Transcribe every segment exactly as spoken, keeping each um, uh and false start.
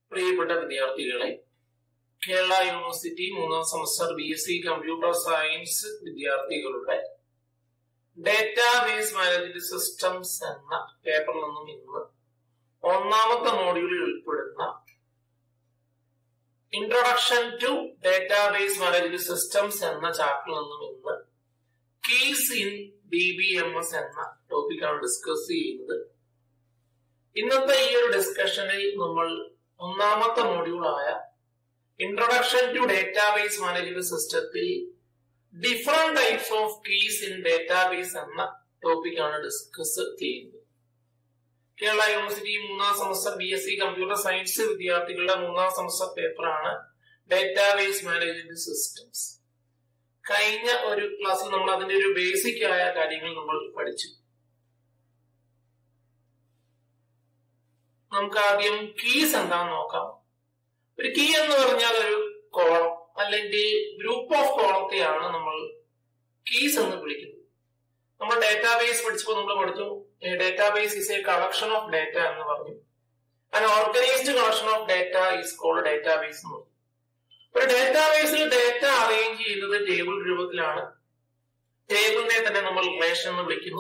പ്രിയപ്പെട്ട വിദ്യാർത്ഥികളെ, കേരള യൂണിവേഴ്സിറ്റി മൂന്നാം semester B S C computer science വിദ്യാർത്ഥികളുടെ ഡേറ്റാബേസ് മാനേജ്മെന്റ് സിസ്റ്റംസ് എന്ന പേപ്പറിൽ നിന്നും ഇന്ന് ഒന്നാമത്തെ മോഡ്യൂളിൽ ഉൾപ്പെടുന്ന introduction to database management systems എന്ന ചാപ്റ്ററിൽ നിന്നും ഇന്ന് keys in D B M S എന്ന ടോപ്പിക്കാണ് ഡിസ്കസ് ചെയ്യുന്നത്. ഇന്നത്തെ ഈ ഒരു ഡിസ്കഷനിൽ നമ്മൾ ഒന്നാമത്തെ മോഡ്യൂളായ ഇൻട്രൊഡക്ഷൻ ടു ഡേറ്റാബേസ് മാനേജ്മെന്റ് സിസ്റ്റത്തിൽ different types of keys in database എന്ന ടോപ്പിക്കാണ് ഡിസ്കസ് ചെയ്യുന്നത്. കേരള യൂണിവേഴ്സിറ്റി മൂന്നാം semester B S C computer science വിദ്യാർത്ഥികളുടെ മൂന്നാം സെമസ്റ്റർ പേപ്പറാണ് ഡേറ്റാബേസ് മാനേജ്മെന്റ് സിസ്റ്റംസ്. കഴിഞ്ഞ ഒരു ക്ലാസ്സിൽ നമ്മൾ അതിന്റെ ഒരു ബേസിക് ആയ കാര്യങ്ങൾ നമ്മൾ പഠിച്ചു. നമുക്ക് ആദ്യം കീസ് എന്താണെന്ന് നോക്കാം. ഒരു കീ എന്ന് പറഞ്ഞാൽ ഒരു കോളം അല്ലെങ്കിൽ ഗ്രൂപ്പ് ഓഫ് കോളത്തെയാണ് നമ്മൾ കീസ് എന്ന് വിളിക്കുന്നത്. നമ്മൾ ഡേറ്റാബേസ് പഠിച്ചപ്പോൾ നമ്മൾ പഠിച്ചു database is a collection of data എന്ന് പറഞ്ഞു. And organised collection of data is called database എന്ന് പറഞ്ഞു. ഒരു ഡേറ്റാബേസിൽ ഡേറ്റ അറേഞ്ച് ചെയ്യുന്നത് ടേബിൾ രൂപത്തിലാണ്. ടേബിളിനെ തന്നെ നമ്മൾ റിലേഷൻ എന്ന് വിളിക്കുന്നു.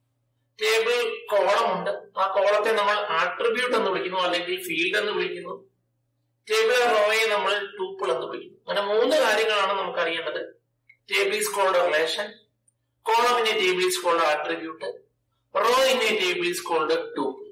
ടേബിൾ കോളം ഉണ്ട്, ആ കോളത്തെ നമ്മൾ ആട്രിബ്യൂട്ട് എന്ന് വിളിക്കുന്നു അല്ലെങ്കിൽ ഫീൽഡ് എന്ന് വിളിക്കുന്നു. ടേബിൾ റോയെ നമ്മൾ ടൂപ്പിൾ എന്ന് വിളിക്കുന്നു. അങ്ങനെ മൂന്ന് കാര്യങ്ങളാണ് നമുക്ക് അറിയേണ്ടത്. Table is called relation, column in a table is called attribute, row in a table is called tuple.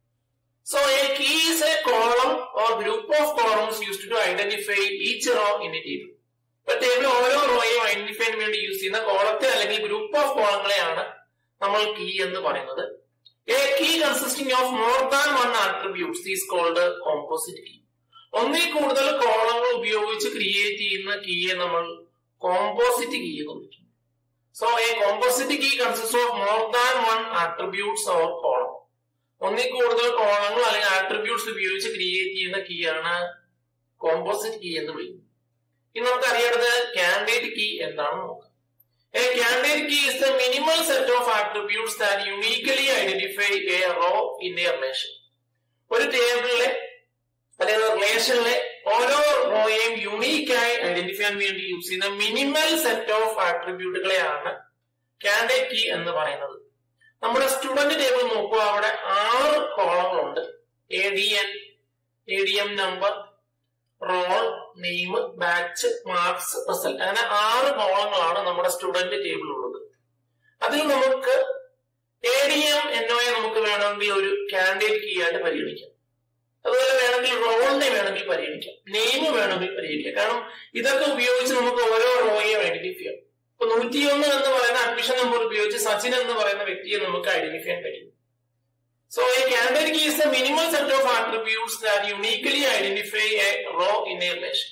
So a key is a column or group of columns used to identify each row in a table. അപ്പോൾ table ഓരോ റോയും identify ചെയ്യാൻ വേണ്ടി use ചെയ്യുന്ന കോളത്തെ അല്ലെങ്കിൽ group of കോളങ്ങളെയാണ് നമ്മൾ key എന്ന് പറയുന്നത്. A key consisting of more than one attributes is called composite key. ഒന്നിൽ കൂടുതൽ കോളങ്ങൾ ഉപയോഗിച്ച് ക്രിയേറ്റ് ചെയ്യുന്ന കീയെ നമ്മൾ കോമ്പോസിറ്റ് കീ എന്ന് വിളിക്കും. So a composite key consists of more than one attributes or column. ഒന്നിൽ കൂടുതൽ കോളങ്ങൾ അല്ലെങ്കിൽ ആട്രിബ്യൂട്ട്സ് ഉപയോഗിച്ച് ക്രിയേറ്റ് ചെയ്യുന്ന കീ ആണ് കോമ്പോസിറ്റ് കീ എന്ന് വിളിക്കുന്നത്. ഇനി നമുക്ക് അറിയേണ്ടത് കാൻഡിഡേറ്റ് കീ എന്താണെന്ന് നോക്കാം. A candidate key is the minimal set of attributes that uniquely identify a row in a relation. ഒരു ടേബിളിലെ അല്ലെങ്കിൽ റിലേഷനിലെ ഓരോ റോയെയും യൂണീക്കായി ഐഡന്റിഫൈ ചെയ്യാൻ വേണ്ടി യൂസ് ചെയ്യുന്ന മിനിമൽ സെറ്റ് ഓഫ് ആട്രിബ്യൂട്ടുകളെയാണ് കാൻഡിഡേറ്റ് കീ എന്ന് പറയുന്നത്. നമ്മുടെ സ്റ്റുഡന്റ് ടേബിൾ നോക്കുക, അവിടെ ആറ് കോളങ്ങളുണ്ട്. A D N, A D M number, roll, name, batch, marks, result, അങ്ങനെ ആറ് കോളങ്ങളാണ് നമ്മുടെ സ്റ്റുഡന്റ് ടേബിൾ ഉള്ളത്. അതിൽ നമുക്ക് എ ഡി എം എന്നോയെ നമുക്ക് വേണമെങ്കിൽ ഒരു കാൻഡിഡേറ്റ് കീ ആയിട്ട് പരിഗണിക്കാം. അതുപോലെ വേണമെങ്കിൽ റോളിനെ വേണമെങ്കിൽ പരിഗണിക്കാം, നെയിം വേണമെങ്കിൽ പരിഗണിക്കാം. കാരണം ഇതൊക്കെ ഉപയോഗിച്ച് നമുക്ക് ഓരോ റോയെയും ഐഡന്റിഫൈ ചെയ്യാം. ഇപ്പൊ നൂറ്റിയൊന്ന് എന്ന് പറയുന്ന അഡ്മിഷൻ നമ്പർ ഉപയോഗിച്ച് സച്ചിൻ എന്ന് പറയുന്ന വ്യക്തിയെ നമുക്ക് ഐഡന്റിഫൈ ചെയ്യാൻ കഴിയും. So a candidate key is the minimal set of attributes that uniquely identify a row in a relation.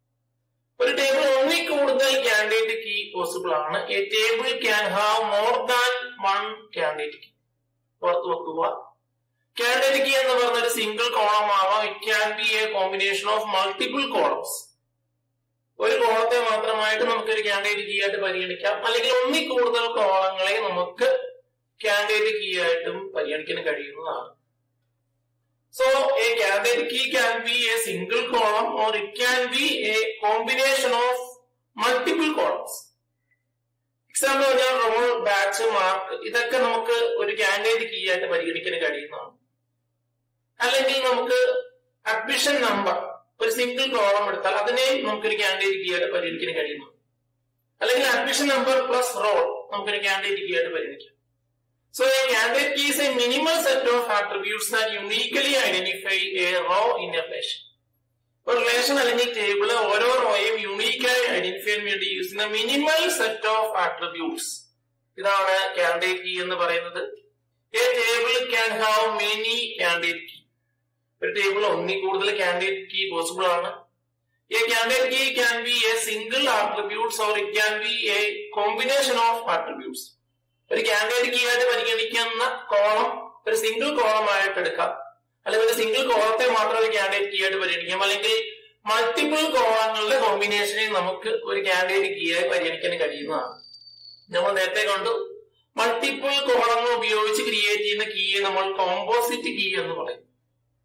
ഒരു ടേബിൾ ഒന്നിൽ കൂടുതൽ കാൻഡിഡേറ്റ് കീ പോസിബിൾ ആണ്. A table can have more than one candidate key. ഓർത്ത് വെക്കുക, candidate key എന്ന് പറഞ്ഞ ഒരു single column ആവാം. It can be a combination of multiple columns. ഒരു കോളത്തെ മാത്രമായിട്ട് നമുക്ക് ഒരു കാൻഡിഡേറ്റ് കീ ആയിട്ട് പരിഗണിക്കാം, അല്ലെങ്കിൽ ഒന്നിൽ കൂടുതൽ കോളങ്ങളെ നമുക്ക് കാൻഡിഡേറ്റ് കീ ആയിട്ടും പരിഗണിക്കാൻ കഴിയുന്നതാണ്. So a candidate key can be a single column or it can be a combination of multiple columns. Example പറഞ്ഞാൽ റോൾ, ബാച്ച്, മാർക്ക്, ഇതൊക്കെ നമുക്ക് ഒരു കാൻഡിഡേറ്റ് കീ ആയിട്ട് പരിഗണിക്കാൻ കഴിയുന്നതാണ്. അല്ലെങ്കിൽ നമുക്ക് അഡ്മിഷൻ നമ്പർ ഒരു സിംഗിൾ കോളം എടുത്താൽ അതിനെയും നമുക്കൊരു കാൻഡിഡേറ്റ് കീ ആയിട്ട് പരിഗണിക്കാൻ കഴിയുന്നു. അല്ലെങ്കിൽ അഡ്മിഷൻ നമ്പർ പ്ലസ് റോൾ നമുക്കൊരു കാൻഡിഡേറ്റ് കീ ആയിട്ട് പരിഗണിക്കാം. So a candidate key is a minimal set of attributes that uniquely identify a row in a relation. ഒരു റിലേഷൻ അല്ലെങ്കിൽ ടേബിള് ഓരോ റോയും യൂണീക്കായി ഐഡന്റിഫൈ ചെയ്യാൻ വേണ്ടി യൂസ് ചെയ്യുന്ന മിനിമൽ സെറ്റ് ഓഫ് ആട്രിബ്യൂട്ട്സ്, ഇതാണ് കാൻഡിഡേറ്റ് കീ എന്ന് പറയുന്നത്. A table can have many candidate key. ഒരു ടേബിൾ ഒന്നിൽ കൂടുതൽ കാൻഡിഡേറ്റ് കീ പോസിബിൾ ആണ്. A candidate key can be a single attributes or it can be a combination of attributes. ഒരു candidate key ആയിട്ട് പരിഗണിക്കുന്ന column ഒരു സിംഗിൾ കോളം ആയിട്ട് എടുക്കാം, അല്ലെങ്കിൽ ഒരു സിംഗിൾ കോളത്തെ മാത്രം ഒരു കാൻഡിഡേറ്റ് കീ ആയിട്ട് പരിഗണിക്കാം, അല്ലെങ്കിൽ മൾട്ടിപ്പിൾ കോളങ്ങളുടെ കോമ്പിനേഷനെ നമുക്ക് ഒരു കാൻഡിഡേറ്റ് കീ ആയി പരിഗണിക്കാൻ കഴിയുന്നതാണ്. നമ്മൾ നേരത്തെ കണ്ടു, മൾട്ടിപ്പിൾ കോളങ്ങൾ ഉപയോഗിച്ച് ക്രിയേറ്റ് ചെയ്യുന്ന കീയെ നമ്മൾ കോമ്പോസിറ്റ് കീ എന്ന് പറയും.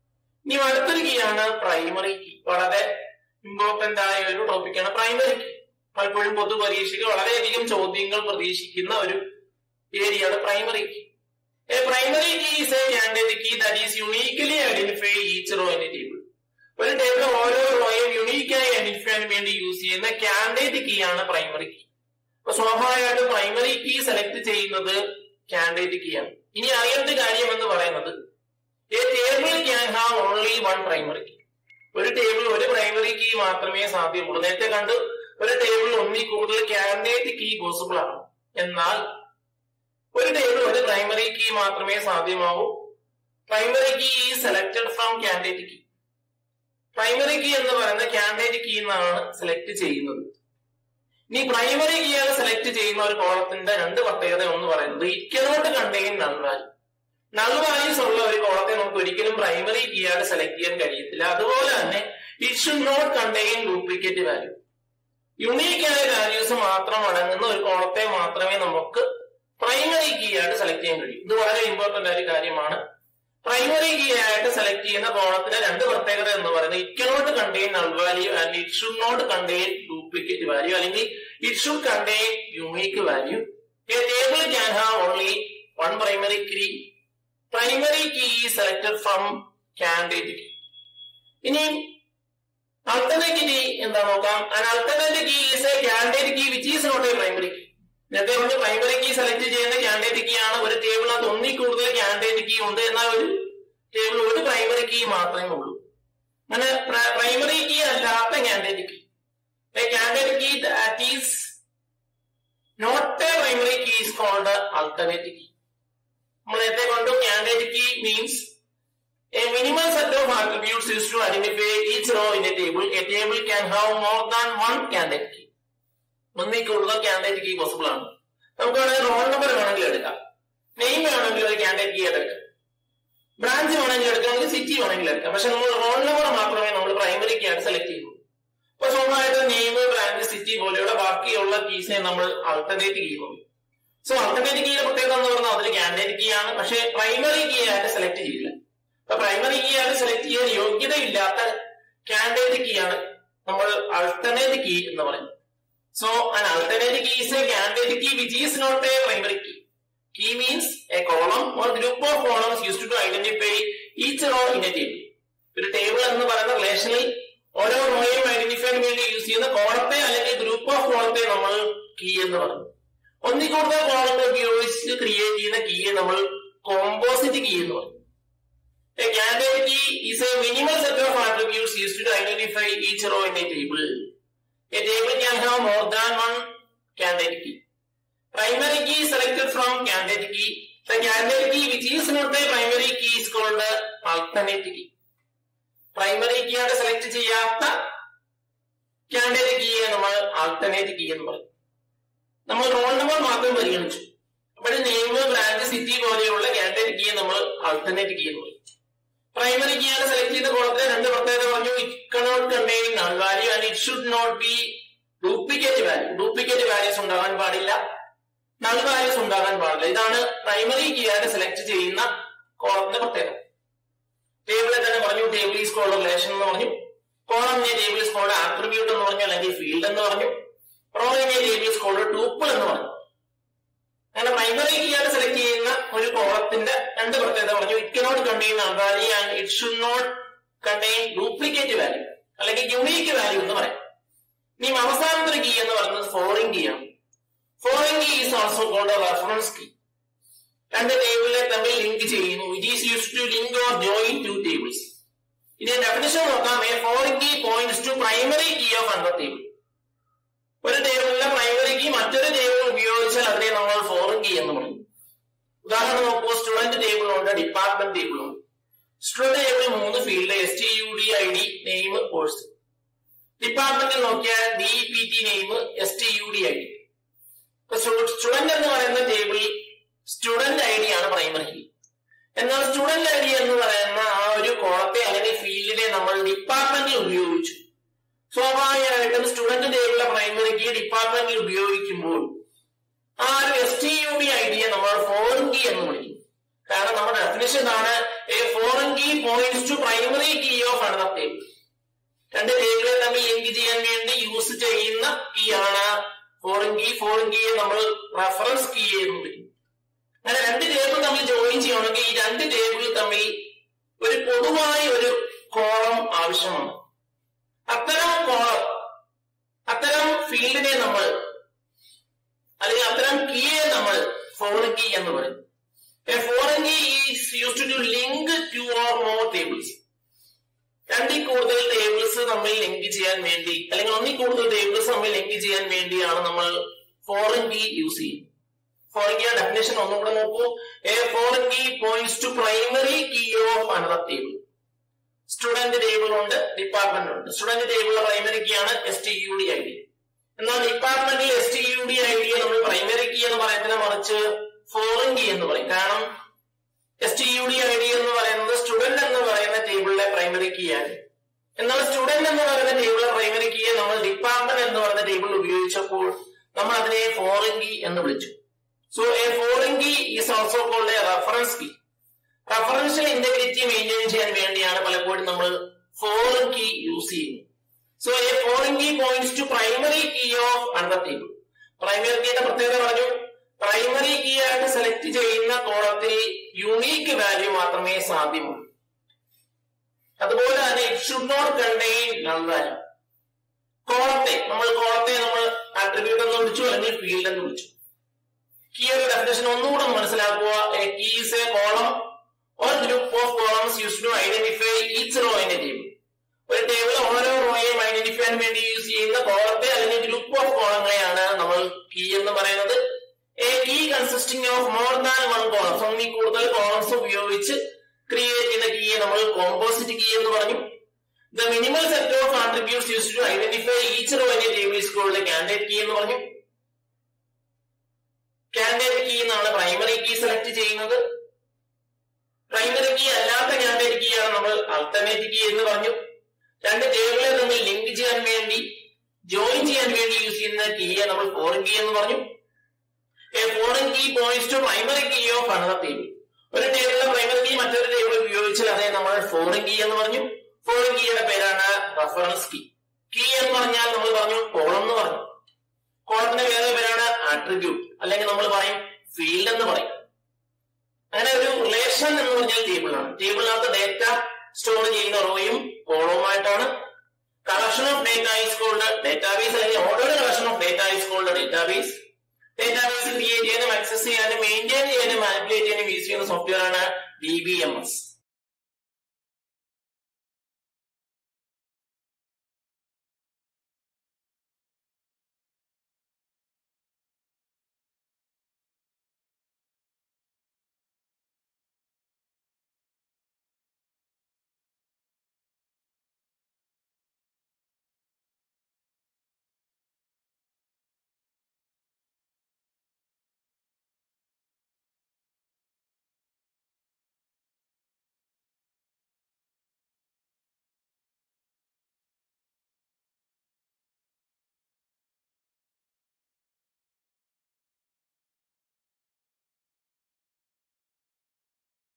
ഇനി അടുത്തൊരു കീ ആണ് പ്രൈമറി കീ. വളരെ ഇമ്പോർട്ടന്റ് ആയ ഒരു ടോപ്പിക്കാണ് പ്രൈമറി കീ. പലപ്പോഴും പൊതു പരീക്ഷയ്ക്ക് വളരെയധികം ചോദ്യങ്ങൾ പ്രതീക്ഷിക്കുന്ന ഒരു ഏരിയയാണ് primary key. A primary key is a candidate key that is uniquely identify each row in a table. ഒരു ടേബിൾ ഓരോ റോയും യുണീക്ക് ആയി ഐഡന്റിഫൈ ചെയ്യാൻ വേണ്ടി യൂസ് ചെയ്യുന്ന കാൻഡിഡേറ്റ് കീ ആണ് പ്രൈമറി കീ. അപ്പൊ സ്വാഭാവികമായിട്ടും പ്രൈമറി കീ സെലക്ട് ചെയ്യുന്നത് കാൻഡിഡേറ്റ് കീ ആണ്. ഇനി അറിയേണ്ട കാര്യം എന്ന് പറയുന്നത് a table can have only one primary key. ഒരു ടേബിൾ ഒരു പ്രൈമറി കീ മാത്രമേ സാധ്യമുള്ളൂ. നേരത്തെ കണ്ട് ഒരു ടേബിൾ ഒന്നിൽ കൂടുതൽ കാൻഡിഡേറ്റ് കീ പോസിബിൾ ആണ്. എന്നാൽ ഒരു ടേബിൾ ഒരു പ്രൈമറി കീ മാത്രമേ സാധ്യമാവൂ. Primary key is selected from candidate key. Primary key എന്ന് പറയുന്ന കാൻഡിഡേറ്റ് കീ എന്നാണ് സെലക്ട് ചെയ്യുന്നത്. ഇനി പ്രൈമറി കീ ആണ് സെലക്ട് ചെയ്യുന്ന ഒരു കോളത്തിന്റെ രണ്ട് പ്രത്യേകത എന്ന് പറയുന്നത് it cannot contain null value. Null values ഉള്ള ഒരു കോളത്തെ നമുക്ക് ഒരിക്കലും പ്രൈമറി കീ ആയിട്ട് സെലക്ട് ചെയ്യാൻ കഴിയത്തില്ല. അതുപോലെ തന്നെ it should not contain duplicate value. Unique ആയ വാല്യൂസ് മാത്രം അടങ്ങുന്ന ഒരു കോളത്തെ മാത്രമേ നമുക്ക് പ്രൈമറി കീ ആയിട്ട് സെലക്ട് ചെയ്യാൻ കഴിയും. ഇത് വളരെ ഇമ്പോർട്ടന്റ് ആയ ഒരു കാര്യമാണ്. പ്രൈമറി കീ ആയിട്ട് സെലക്ട് ചെയ്യുന്ന കോളത്തിന്റെ രണ്ട് പ്രത്യേകത എന്ന് പറയുന്നത് it cannot contain null value and it should not contain duplicate value, അല്ലെങ്കിൽ it should contain unique value. A table can have only one primary key. Primary key selected from candidate key. ഇനി alternate key എന്താ നോക്കാം. An alternate key is a candidate key which is not a primary key. നേരത്തെ പറഞ്ഞ primary key select ചെയ്യുന്ന candidate key ആണ്. ഒരു ടേബിളിനകത്ത് ഒന്നിൽ കൂടുതൽ കാൻഡിഡേറ്റ് കീ ഉണ്ട്, എന്നാൽ ഒരു ടേബിൾ ഒരു പ്രൈമറി കീ മാത്രമേ ഉള്ളൂ. അങ്ങനെ പ്രൈമറി കീ അല്ലാത്ത candidate key, a candidate key that is not a primary key is called alternate key. നമ്മൾ നേരത്തെ കണ്ടു candidate key means a minimal set of attributes used to identify each row in a table. A table can have more than one candidate key. ഒന്നിൽ കൂടുതൽ candidate key possible ആണ്. നമുക്ക് വേണമെങ്കിൽ roll number വേണമെങ്കിൽ എടുക്കാം, നെയിം വേണമെങ്കിൽ ഒരു candidate key ആയിട്ട് എടുക്കാം, ബ്രാഞ്ച് വേണമെങ്കിൽ എടുക്കാം, അല്ലെങ്കിൽ സിറ്റി വേണമെങ്കിൽ എടുക്കാം. പക്ഷെ നമ്മൾ റോൾ നമ്പർ മാത്രമേ നമ്മൾ പ്രൈമറി കീ ആയിട്ട് സെലക്ട് ചെയ്യൂ. അപ്പൊ സ്വാഭാവികമായിട്ടും നെയിം, ബ്രാഞ്ച്, സിറ്റി പോലെയുള്ള ബാക്കിയുള്ള കീസിനെ നമ്മൾ ആൾട്ടർനേറ്റ് കീ പറയും. സോ ആൾട്ടർനേറ്റ് കീയുടെ പ്രത്യേകത എന്ന് പറഞ്ഞാൽ അതൊരു കാൻഡിഡേറ്റ് കീ ആണ്, പക്ഷെ പ്രൈമറി കീ ആയിട്ട് സെലക്ട് ചെയ്യില്ല. അപ്പൊ പ്രൈമറി കീ ആയിട്ട് സെലക്ട് ചെയ്യാൻ യോഗ്യതയില്ലാത്ത കാൻഡിഡേറ്റ് കീ ആണ് നമ്മൾ ആൾട്ടർനേറ്റ് കീ എന്ന് പറയുന്നത്. So an alternate key is a candidate key which is not a primary key. Key means a column or group of columns used to identify each row in a table. ഒരു table എന്ന് പറയുന്ന റിലേഷനിൽ ഓരോ റോയും identify ചെയ്യാൻ വേണ്ടി use ചെയ്യുന്ന കോളത്തെ അല്ലെങ്കിൽ ഗ്രൂപ്പ് ഓഫ് കോളത്തെ നമ്മൾ കീ എന്ന് പറയുന്നു. ഒന്നിൽ കൂടുതൽ കോളത്തെ ഉപയോഗിച്ച് ക്രിയേറ്റ് ചെയ്യുന്ന കീയെ നമ്മൾ കോമ്പോസിറ്റ് കീ എന്ന് പറയും. A candidate key is a minimal set of attributes used to identify each row in a table. A table can have more than one candidate key. Primary key is selected from candidate key. The candidate key which is not a primary key is called the alternate key. Primary key ആണ് select ചെയ്യാത്ത candidate കീയെ നമ്മൾ alternate key എന്ന് പറയും. നമ്മൾ roll number മാത്രം പരിഗണിച്ചു. അപ്പോൾ നെയിം, ബ്രാഞ്ച്, സിറ്റി പോലെയുള്ള കാൻഡിഡേറ്റ് കീയെ നമ്മൾ ആൾട്ടർനേറ്റ് കീ എന്ന് പറയും. പ്രൈമറി കീ ആണ് സെലക്ട് ചെയ്ത കോളത്തിലെ രണ്ട് പ്രത്യേകത പറഞ്ഞു. It cannot contain null value and it should not be duplicate value. Duplicate values ഉണ്ടാകാൻ പാടില്ല, നൾ വാല്യൂസ് ഉണ്ടാകാൻ പാടില്ല. ഇതാണ് പ്രൈമറി കീ ആയിട്ട് സെലക്ട് ചെയ്യുന്ന കോളത്തിന്റെ പ്രത്യേകത. ടേബിളിൽ തന്നെ പറഞ്ഞു ടേബിൾ ഈസ് കോൾഡ് റിലേഷൻ എന്ന് പറഞ്ഞു, കോളമിനെ ടേബിൾ ഈസ് കോൾഡ് ആട്രിബ്യൂട്ട് എന്ന് പറഞ്ഞു, അല്ലെങ്കിൽ ഫീൽഡ് എന്ന് പറഞ്ഞു, റോയിനെ ടേബിൾ ഈസ് കോൾഡ് ട്യൂപ്പിൾ എന്ന് പറഞ്ഞു. അങ്ങനെ പ്രൈമറി കീ ആയിട്ട് സെലക്ട് ചെയ്യുന്ന ഒരു കോളത്തിന്റെ രണ്ട് പ്രത്യേകത പറഞ്ഞു. It cannot contain null value and it should not contain duplicate value, അല്ലെങ്കിൽ യുണീക്ക് വാല്യൂ എന്ന് പറയാം. ഇനി അവസാനത്തെ കീ എന്ന് പറയുന്നത് ഫോറിൻ കീ ആണ്. Foreign key is also called reference key. രണ്ട് ടേബിളിനെ തമ്മിൽ ലിങ്ക് ചെയ്യുന്നു. It is used to link or join two tables. ഇനി ഡെഫിനിഷൻ നോക്കാം. A foreign key points to primary key of another table. ഒരു ടേബിളിലെ പ്രൈമറി കീ മറ്റൊരു ടേബിൾ ഉപയോഗിച്ചാൽ അതിനെ നമ്മൾ ഫോറിൻ കീ എന്ന് പറയും. ഉദാഹരണം നോക്കൂ. സ്റ്റുഡന്റ് ടേബിൾ ഉണ്ട്, ഡിപ്പാർട്ട്മെന്റ് ടേബിൾ ഉണ്ട്. സ്റ്റുഡന്റ് ടേബിൾ മൂന്ന് field S T U D I D, name, course. ഡിപ്പാർട്ട്മെന്റിൽ നോക്കിയാൽ D P T, name, S T U D I D. Student എന്ന് പറയുന്ന ടേബിളിൽ സ്റ്റുഡന്റ് ഐ ഡി ആണ് പ്രൈമറി കീ. എന്നാൽ സ്റ്റുഡന്റ് ഐ ഡി എന്ന് പറയുന്ന ആ ഒരു കോളത്തെ അല്ലെങ്കിൽ ഫീൽഡിനെ നമ്മൾ ഡിപ്പാർട്ട്മെന്റിൽ ഉപയോഗിച്ചു. സ്വാഭാവികമായിട്ടും സ്റ്റുഡന്റ് ടേബിളിലെ പ്രൈമറി കീ ഡിപ്പാർട്ട്മെന്റിൽ ഉപയോഗിക്കുമ്പോൾ ആ ഒരു S T U D I ഡിയെ നമ്മൾ ഫോറിൻ കീ എന്ന് വിളിക്കും. കാരണം നമ്മുടെ ഡെഫിനിഷൻ ആണ് a foreign key points to primary key of another table. രണ്ട് ടേബിളെ തമ്മിൽ ലിങ്ക് ചെയ്യാൻ വേണ്ടി യൂസ് ചെയ്യുന്ന കീ ആണ് ഫോറിൻ കീ. ഫോറിൻ കീയെ നമ്മൾ റെഫറൻസ് കീ എന്ന് വിളിക്കും. അങ്ങനെ രണ്ട് ടേബിൾ തമ്മിൽ ജോയിൻ ചെയ്യണമെങ്കിൽ ഈ രണ്ട് ടേബിൾ തമ്മിൽ ഒരു പൊതുവായ ഒരു കോളം ആവശ്യമാണ്. അത്തരം കോളം, അത്തരം ഫീൽഡിനെ നമ്മൾ അല്ലെങ്കിൽ അത്തരം കീയെ നമ്മൾ ഫോറിൻ കീ എന്ന് പറയും. A foreign key is used to link two or more tables. രണ്ടിൽ കൂടുതൽ ടേബിൾസ് തമ്മിൽ ലിങ്ക് ചെയ്യാൻ വേണ്ടി അല്ലെങ്കിൽ ഒന്നിൽ കൂടുതൽ ടേബിൾസ് തമ്മിൽ ലിങ്ക് ചെയ്യാൻ വേണ്ടിയാണ് നമ്മൾ ഫോറിൻ കീ യൂസ് ചെയ്യുന്നത്. ഫോറിൻ കീ ഡെഫിനേഷൻ ഒന്നും കൂടെ നോക്കൂ. A foreign key points to primary key of another table. Student table ഉണ്ട്, ഡിപ്പാർട്ട്മെന്റ് ഉണ്ട്. സ്റ്റുഡന്റ് ടേബിളിലെ പ്രൈമറി കീ ആണ് S T U D I D. എന്നാൽ ഡിപ്പാർട്ട്മെന്റിൽ S T U D I ഡിയെ നമ്മൾ പ്രൈമറി കീ എന്ന് പറയുന്നതിനെ മറിച്ച് ഫോറിൻ കീ എന്ന് പറയും. കാരണം S T U D I D എന്ന് പറയുന്നത് സ്റ്റുഡന്റ് എന്ന് പറയുന്ന ടേബിളിലെ പ്രൈമറി കീ ആണ്. എന്നാൽ സ്റ്റുഡന്റ് എന്ന് പറയുന്ന ടേബിളിലെ പ്രൈമറി കീയെ നമ്മൾ ഡിപ്പാർട്ട്മെന്റ് എന്ന് പറയുന്ന ടേബിൾ ഉപയോഗിച്ചപ്പോൾ നമ്മൾ അതിനെ ഫോറിൻ കീ എന്ന് വിളിച്ചു. So a foreign key is also called a reference key. Referential integrity maintain ചെയ്യാൻ വേണ്ടിയാണ് പലപ്പോഴും നമ്മൾ ഫോറിൻ കീ യൂസ് ചെയ്യുന്നത്. So a foreign key points to primary key of another table. Primary കീയുടെ പ്രത്യേകത പറഞ്ഞു. പ്രൈമറി കീ ആയിട്ട് സെലക്ട് ചെയ്യുന്ന കോളത്തിൽ യുണീക്ക് വാല്യൂ മാത്രമേ സാധ്യമുള്ളൂ. അതുപോലെ തന്നെ it should not contain null value. കോളത്തെ നമ്മൾ കോളത്തെ നമ്മൾ ആട്രിബ്യൂട്ട് എന്ന് വിളിച്ചു അല്ലെങ്കിൽ ഫീൽഡ് എന്ന് വിളിച്ചു. കീയുടെ ഡെഫിനേഷൻ ഒന്നുകൂടെ മനസ്സിലാക്കുക. A key is a column or group of columns used to identify each row in a table. ഒരു ടേബിൾ ഓരോ റോയെയും ഐഡന്റിഫൈ ചെയ്യാൻ വേണ്ടി യൂസ് ചെയ്യുന്ന കോളത്തെ അല്ലെങ്കിൽ ഗ്രൂപ്പ് ഓഫ് കോളങ്ങളെയാണ് നമ്മൾ കീ എന്ന് പറയുന്നത്. A key consisting of more than one column. ഒന്നിൽ കൂടുതൽ കോളംസ് ഉപയോഗിച്ച് ക്രിയേറ്റ് ചെയ്യുന്ന കീയെ നമ്മൾ കോമ്പോസിറ്റ് കീ എന്ന് പറഞ്ഞു. The minimal set of attributes used to identify each row in a table is called a candidate key എന്ന് പറഞ്ഞു. Candidate key എന്നാണ് പ്രൈമറി കീ സെലക്ട് ചെയ്യുന്നത്. പ്രൈമറി കീ അല്ലാത്ത candidate key ആണ് നമ്മൾ alternate key എന്ന് പറഞ്ഞു. രണ്ട് ടേബിളെ തമ്മിൽ ലിങ്ക് ചെയ്യാൻ വേണ്ടി ജോയിൻ ചെയ്യാൻ വേണ്ടി യൂസ് ചെയ്യുന്ന കീയെ നമ്മൾ ഫോറിൻ കീ എന്ന് പറഞ്ഞു. A foreign key points to primary key of another table. ഒരു ടേബിളിലെ പ്രൈമറി കീ മറ്റൊരു ടേബിൾ ഉപയോഗിച്ചാൽ അതേ നമ്മൾ ഫോറിൻ കീ എന്ന് പറഞ്ഞു. ഫോറിൻ കീയുടെ പേരാണ് റെഫറൻസ് കീ. കീ എന്ന് പറഞ്ഞാൽ നമ്മൾ പറഞ്ഞു കോളം എന്ന് പറഞ്ഞു. കോളത്തിന്റെ വേറെ പേരാണ് ആട്രിബ്യൂട്ട് അല്ലെങ്കിൽ നമ്മൾ പറയും ഫീൽഡ് എന്ന് പറയും. അങ്ങനെ ഒരു റിലേഷൻ എന്ന് പറഞ്ഞാൽ ടേബിളാണ്. ടേബിളിനകത്ത് ഡേറ്റ സ്റ്റോർ ചെയ്യുന്ന റോയും കോളവുമായിട്ടാണ്. Collection of data is called database അല്ലെങ്കിൽ ordered collection of data is called database. Database create ചെയ്യാനും ആക്സസ് ചെയ്യാനും മെയിൻറ്റെയിൻ ചെയ്യാനും മാനിപ്പുലേറ്റ് ചെയ്യാനും യൂസ് ചെയ്യുന്ന സോഫ്റ്റ്വെയർ ആണ് ഡി ബി എം എസ്.